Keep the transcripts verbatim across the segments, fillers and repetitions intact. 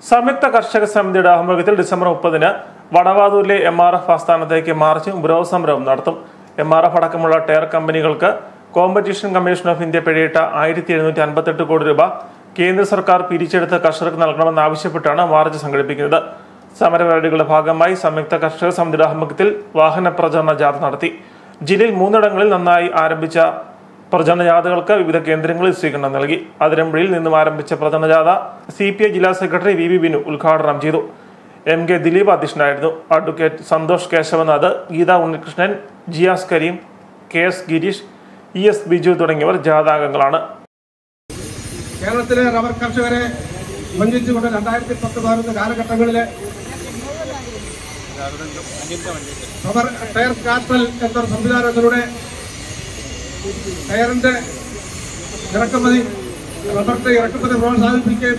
സംയുക്ത കർഷക സമിതിയുടെ ആഭിമുഖ്യത്തിൽ ഡിസംബർ മുപ്പതിന് വടവാതൂരിലെ എം ആർ എഫ് ആസ്ഥാനത്തേക്ക് മാർച്ചും ഉപരോധ സമരവും നടത്തും. എം ആർ എഫ് അടക്കമുള്ള ടയർ കമ്പനികൾക്ക് കോമ്പറ്റീഷൻ കമ്മീഷൻ ഓഫ് ഇന്ത്യ പിഴയിട്ട ആയിരത്തി എഴുന്നൂറ്റി അൻപത്തെട്ട് കോടി രൂപ കേന്ദ്ര സർക്കാർ പിരിച്ചെടുത്ത് കർഷകർക്ക് നൽകണമെന്നാവശ്യപ്പെട്ടാണ് മാർച്ച് സംഘടിപ്പിക്കുന്നത്. സമരപരിപാടികളുടെ ഭാഗമായി സംയുക്ത കർഷക സമിതിയുടെ ആഭിമുഖ്യത്തിൽ വാഹന പ്രചരണ ജാഥ നടത്തി. ജില്ലയിൽ മൂന്നിടങ്ങളിൽ നന്നായി ആരംഭിച്ച പ്രചരണ ജാഥകൾക്ക് വിവിധ കേന്ദ്രങ്ങളിൽ സ്വീകരണം നൽകി. അതിരമ്പുഴയിൽ നിന്നും ആരംഭിച്ച പ്രചരണ ജാഥ സി പി ഐ ജില്ലാ സെക്രട്ടറി വി വി ബിനു ഉദ്ഘാടനം ചെയ്തു. എം കെ ദിലീപ് അധ്യക്ഷനായിരുന്നു. Advocate Santhosh Keshavanath, Geetha Unnikrishnan, Jiyas Kareem, K S Gireesh, E S Biju തുടങ്ങിയവർ ജാഥാംഗങ്ങളാണ്. കേരളത്തിലെ റബ്ബർ കർഷകരെ വഞ്ചിച്ചുകൊണ്ട് രണ്ടായിരത്തി പത്ത് പതിനൊന്ന് കാലഘട്ടങ്ങളിലെ റബ്ബർ ടയർ കാർട്ടൽ എന്നൊരു സംവിധാനത്തിലൂടെ ടയറിന്റെ ഇറക്കുമതി റബ്ബറിന്റെ ഇറക്കുമതി പ്രോത്സാഹിപ്പിക്കുകയും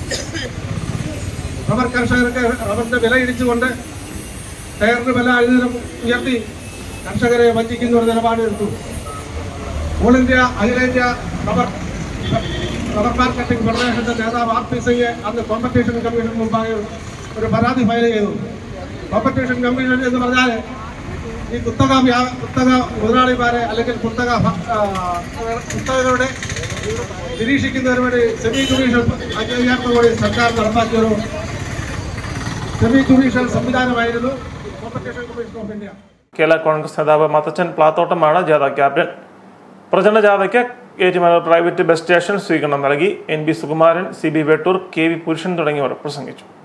റബ്ബർ കർഷകർക്ക് റബ്ബറിന്റെ വില ഇടിച്ചുകൊണ്ട് ടയറിന്റെ വില അഴിനിരം ഉയർത്തി കർഷകരെ വഞ്ചിക്കുന്ന ഒരു നിലപാട് എടുത്തു. ഓൾ ഇന്ത്യ അഖിലേന്ത്യാ റബ്ബർ റബ്ബർ മാർക്കറ്റിംഗ് ഫെഡറേഷന്റെ നേതാവ് ആർ പി സിംഗ് അന്ന് കോമ്പറ്റീഷൻ കമ്മീഷൻ മുമ്പാകെ ഒരു പരാതി ഫയൽ ചെയ്തു. കോമ്പറ്റീഷൻ കമ്മീഷൻ എന്ന് പറഞ്ഞാൽ ഈ കുത്തക കുത്തക മുതലാളിമാരെ അല്ലെങ്കിൽ കുത്തക കുത്തകകളുടെ നിരീക്ഷിക്കുന്നതിന് വേണ്ടി സെമി ജുഡീഷ്യൽ അംഗീകാരത്തോടെ സർക്കാർ നടപ്പാക്കിയൊരു സെമി ജുഡീഷ്യൽ സംവിധാനമായിരുന്നു competition commission of India. Kerala Congress നേതാവ് മത്തച്ചൻ പ്ലാത്തോട്ടമാണ് ജാഥ ക്യാപ്റ്റൻ. പ്രചരണ ജാഥയ്ക്ക് ഏറ്റുമാനൂർ പ്രൈവറ്റ് ബസ് സ്റ്റേഷൻ സ്വീകരണം നൽകി. N B Sukumaran, C B Vettoor, K V Purushan തുടങ്ങിയവർ പ്രസംഗിച്ചു.